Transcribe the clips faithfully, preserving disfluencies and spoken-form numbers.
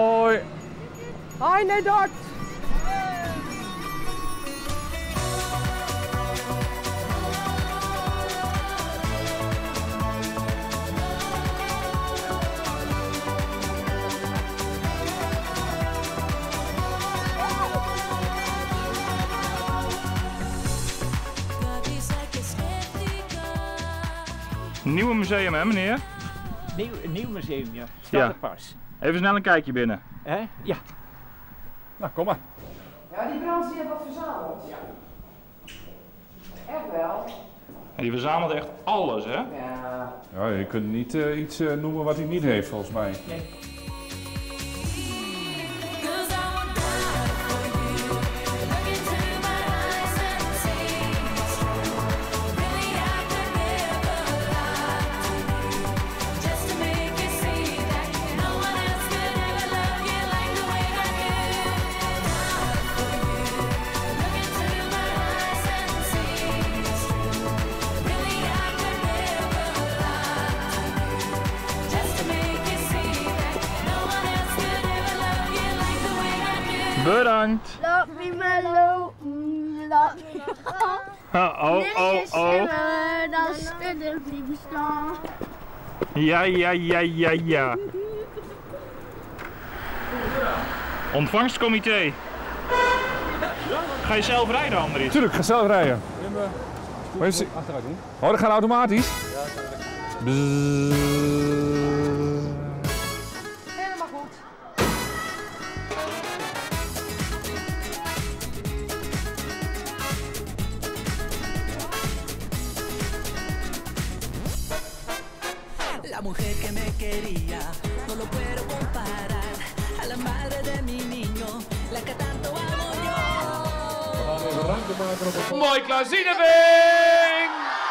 Hoi. Hoi Nedort. Nieuwe museum, hè meneer? Nieuw, nieuw museum, ja. Staat Ja. er pas. Even snel een kijkje binnen. Hè? Ja. Nou, kom maar. Ja, die Brans die heeft wat verzameld. Ja. Echt wel. Die verzamelt echt alles, hè? Ja. Ja, je kunt niet uh, iets uh, noemen wat hij niet heeft, volgens mij. Nee. Bedankt. Laat me maar lopen, laat me gaan. Oh, oh, oh, oh. Dan stille die staan. Ja, ja, ja, ja, ja. Ontvangstcomité. Ga je zelf rijden, Andries? Tuurlijk, ga zelf rijden. Maar is... Achteruit doen. Oh, dat gaat automatisch? Ja, dat is Helemaal goed. La mujer que me quería, no lo puedo comparar a la madre de mi niño, la que tanto amo yo. Mooi Klazineveen!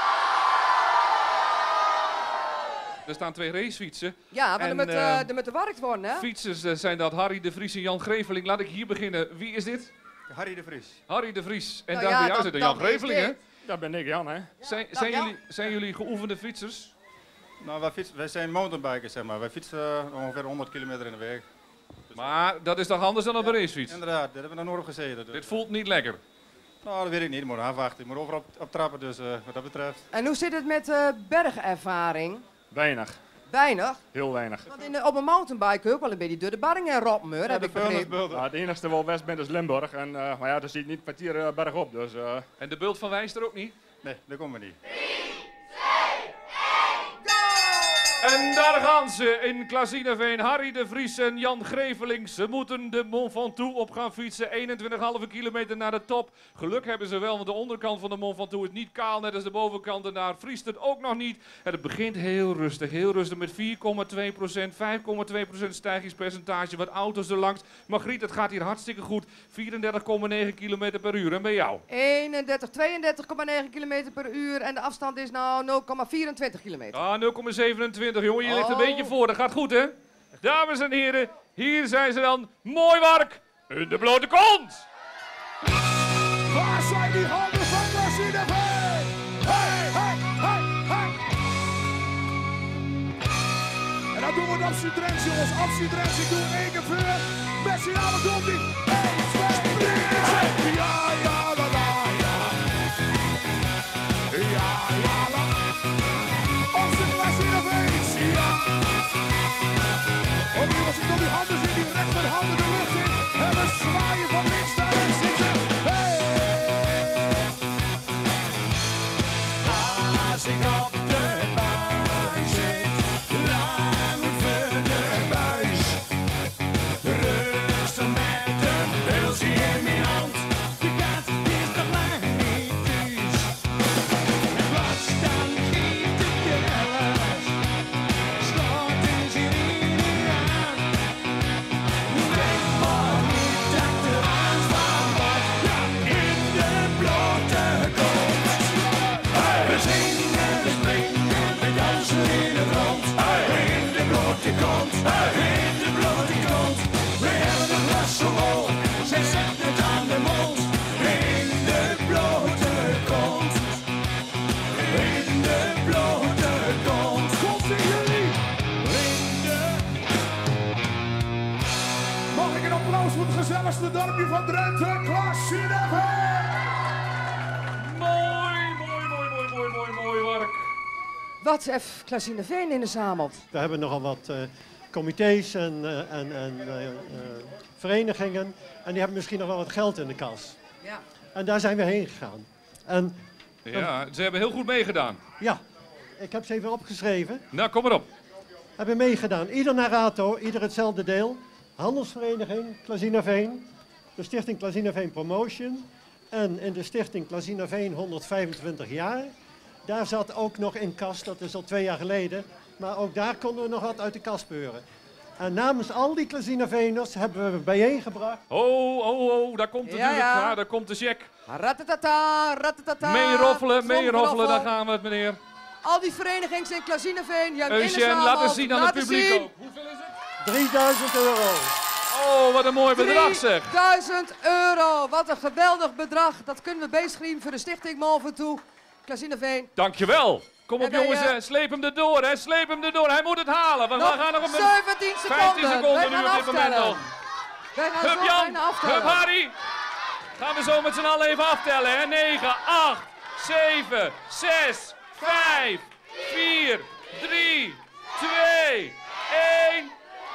Er staan twee racefietsen. Ja, want er En, moet, eh, uh, er moet gewerkt worden, hè? Fietsers uh, zijn dat Harry de Vries en Jan Greveling. Laat ik hier beginnen. Wie is dit? Harry de Vries. Harry de Vries. En Nou daar ja, bij jou dat- zit Jan dat is Greveling, hè? dit. Dat ben ik, Jan, hè? Zijn, nou zijn, ja. jullie, zijn jullie geoefende fietsers? Nou, wij, fietsen, wij zijn mountainbikers, zeg maar. Wij fietsen uh, ongeveer honderd kilometer in de week. Maar dat is toch anders dan op een racefiets? Inderdaad, daar hebben we nog nooit op gezeten. Dus. Dit voelt niet lekker. Nou, dat weet ik niet. Ik moet afwachten. Ik moet overal op, op trappen, dus uh, wat dat betreft. En hoe zit het met uh, bergervaring? Weinig. Weinig. Heel weinig. Want in de, op een mountainbike kun je ook wel een beetje door de barring en roppen, hoor, heb de ik begrepen. vuilnisbulten. Nou, het enigste waar West bent is Limburg. En, uh, maar ja, daar ziet niet een kwartier uh, bergop. Dus, uh... En de bult van Wijster ook niet? Nee, dat komen we niet. En daar gaan ze in Klazineveen. Harry de Vries en Jan Greveling. Ze moeten de Mont Ventoux op gaan fietsen. eenentwintig komma vijf kilometer naar de top. Geluk hebben ze wel, want de onderkant van de Mont Ventoux is niet kaal. Net als de bovenkant. En daar vriest het ook nog niet. En het begint heel rustig. Heel rustig met vier komma twee procent. vijf komma twee procent stijgingspercentage. Wat auto's er langs. Margriet, het gaat hier hartstikke goed. vierendertig komma negen kilometer per uur. En bij jou? eenendertig, tweeëndertig komma negen kilometer per uur en de afstand is nou nul komma vierentwintig kilometer. Ah, nul komma zevenentwintig, jongen. Je ligt een Oh. beetje voor. Dat gaat goed, hè? Dames en heren, hier zijn ze dan. Mooi werk in de blote kont. Waar zijn die handen van Klazineveen? Hey, hey, hey, hey! En dan doen we het optie Drents, jongens. Optie Drents, ik doe één keer voor. Met z'n allen komt ie. één, twee, drie. Ja, ja, la, la, ja. Ja, ja, la. Optie Klazineveen. Ja. Ook jongens, ik doe die handen in, die rechterhanden de lucht in. En we zwaaien van links naar rechts. Hey! Als ik op de buis zit, lang voor de buis. Rustig met een pilsje in mijn hand. De kat is toch lang niet thuis. En wat dan giet de gas. Slaat een sirene aan. Denk applaus voor het gezelligste dorpje van Drenthe, Klazineveen. Mooi, mooi, mooi, mooi, mooi, mooi, mooi werk. Wat heeft Klazineveen in de zamelt? We hebben nogal wat uh, comité's en, uh, en, en uh, uh, verenigingen. En die hebben misschien nog wel wat geld in de kas. Ja. En daar zijn we heen gegaan. En, Ja, ze hebben heel goed meegedaan. Ja, ik heb ze even opgeschreven. Nou, kom maar op. Hebben meegedaan. Ieder Narato, ieder hetzelfde deel. Handelsvereniging Klazineveen. De stichting Klazineveen Promotion. En in de stichting Klazineveen honderdvijfentwintig jaar. Daar zat ook nog in kas, dat is al twee jaar geleden. Maar ook daar konden we nog wat uit de kas peuren. En namens al die Klazineveners hebben we bijeengebracht. Oh, oh, oh, daar komt Ja, natuurlijk, ja. ja, daar komt de check. Ratatata, ratatata. Meeroffelen, meeroffelen, Tromgeroffel. daar gaan we het, meneer. Al die verenigings in Klazineveen, Jan Eugène, Inneszaal, laat eens zien aan het laten publiek zien. ook. Hoeveel is het? drieduizend euro. Oh, wat een mooi bedrag zeg. drieduizend euro, wat een geweldig bedrag. Dat kunnen we beschrijven voor de stichting Malven toe. Klazineveen. Dankjewel. Kom op En wij, jongens, eh, hè. Sleep hem erdoor, hè. Sleep hem erdoor. Hij moet het halen. We Nog gaan nog op een zeventien seconden. vijftien seconden Wij nu gaan op dit moment aftellen. nog. Wij gaan Hup zo Jan, bijna aftellen. hup Harry. Gaan we zo met z'n allen even aftellen, hè. negen, acht, zeven, zes, vijf, vier, drie, twee, één.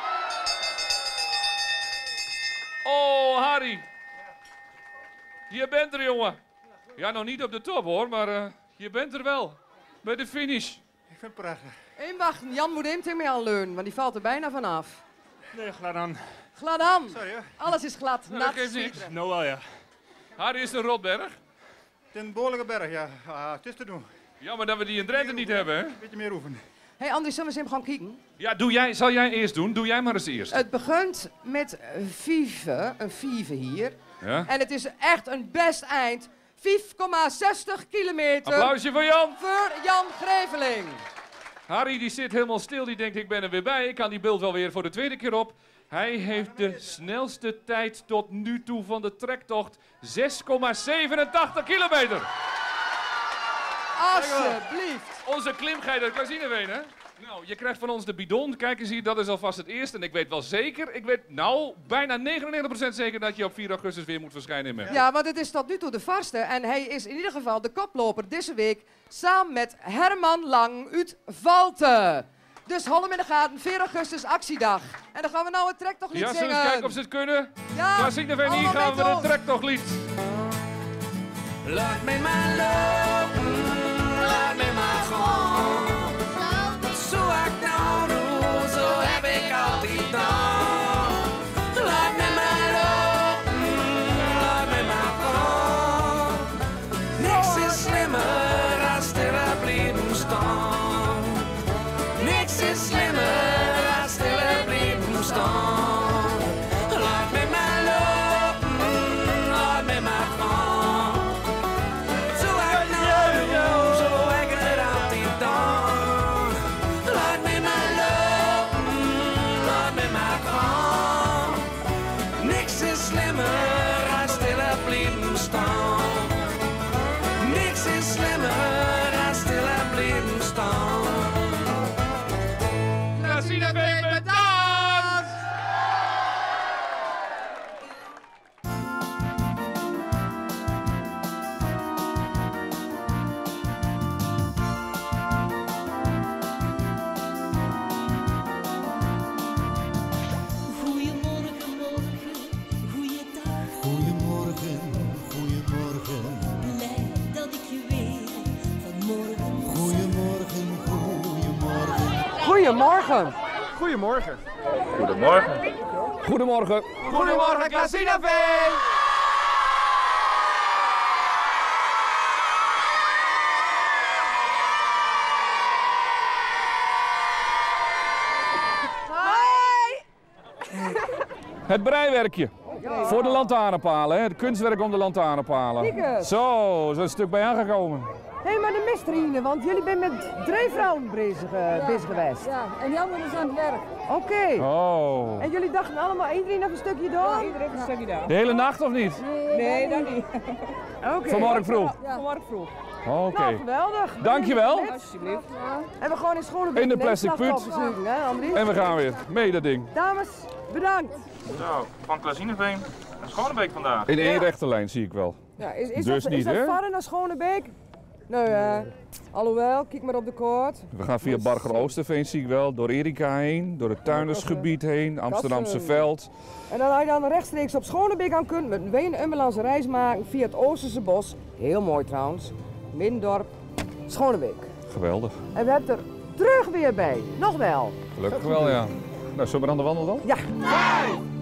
Oh, Harry. Je bent er, jongen. Ja, nog niet op de top, hoor, maar uh, je bent er wel. Bij de finish. Ik vind het prachtig. Eén wachten, Jan moet hem tegen mij aanleunen, want die valt er bijna vanaf. Nee, glad aan. Glad aan. Sorry hoor. Alles is glad. Nou, nat, dat geeft niks. zwieren. Nou wel, ja. Harry is een rotberg. Het is een behoorlijke berg, ja. Ah, het is te doen. Jammer dat we die in Drenthe niet hebben, hè? Een beetje meer oefenen. Hé hey Andries, zullen we eens even gaan kijken? Ja, doe jij, zal jij eerst doen? Doe jij maar eens eerst. Het begint met vieve, een vieve hier. Ja? En het is echt een best eind. vijf komma zestig kilometer Applausje voor Jan. voor Jan Greveling. Harry die zit helemaal stil, die denkt ik ben er weer bij. Ik kan die beeld wel weer voor de tweede keer op. Hij heeft de snelste tijd tot nu toe van de trektocht. zes komma zevenentachtig kilometer. Alsjeblieft. Onze klimgeit uit Klazineveen, hè? Nou, je krijgt van ons de bidon. Kijk eens hier, dat is alvast het eerste. En ik weet wel zeker, ik weet nou bijna negenennegentig procent zeker dat je op vier augustus weer moet verschijnen in Mechelen. Ja, want het is tot nu toe de vaste. En hij is in ieder geval de koploper deze week. Samen met Herman Lang uit Valte. Dus hol hem in de gaten, vier augustus actiedag. En dan gaan we nou het trektochtlied Ja, zingen. zullen we eens kijken of ze het kunnen? Ja, Klazineveen, hier allemaal gaan we mee de door. trektochtlied. Laat mij maar lopen, laat mij maar gaan. Zo ik nou doe, zo heb ik altijd gedaan. Laat mij maar lopen, laat mij maar gaan. Niks is slimmer dan stille blijven staan. Niks is slimmer dan stille blijven staan. Laat mij maar lopen, laat mij maar gaan. Zo ik nou doe, zo ik het altijd gedaan. Laat mij maar lopen, laat mij maar gaan. Niks is slimmer dan stille blijven staan. Niks is slimmer dan stille blijven staan. Klazineveen bedankt! Goedemorgen, morgen, goeiedag. Goedemorgen, goedemorgen. Blij dat ik je weer vanmorgen Goedemorgen, goedemorgen. Goedemorgen. Goedemorgen. Goedemorgen. Goedemorgen. Goedemorgen, Klazineveen. Hoi. Het breiwerkje. Voor de lantaarnpalen, hè? Het kunstwerk om de lantaarnpalen. Kijk. Zo, zo is een stuk bij aangekomen. Hé, hey, maar de misterine, want jullie zijn met drie vrouwen bezig, uh, bezig geweest. Ja, en die anderen is aan het werk. Oké. Oh. En jullie dachten allemaal iedereen nog een stukje door? Ja, iedereen een stukje daar. De hele nacht of niet? Nee, dat niet. Oké. Vanmorgen vroeg? Ja. Vanmorgen vroeg. Oké. Nou, geweldig. Dankjewel. Alsjeblieft. En we gaan eens gewoon een In de beetje plastic neemslag put. opzoeken, hè, Andries? En we gaan weer. Mee dat ding. Dames, Bedankt. Zo, van Klazineveen naar Schonebeek vandaag. In één rechte lijn zie ik wel. Ja, is, is Dus dat, niet, is dat hè? verder naar Schonebeek? Nou ja, alhoewel, kijk maar op de kaart. We gaan via Barger Oosterveen zie ik wel, door Erika heen, door het Tuinersgebied heen, Amsterdamse Dat, eh, Veld. En dan als je dan rechtstreeks op Schonebeek aan kunt met een Ween-Ummerlandse reis maken via het Oosterse bos. Heel mooi trouwens. Middendorp, Schonebeek. Geweldig. En we hebben er terug weer bij. Nog wel. Gelukkig wel, ja. Nou, zullen we aan de wandel dan? Ja.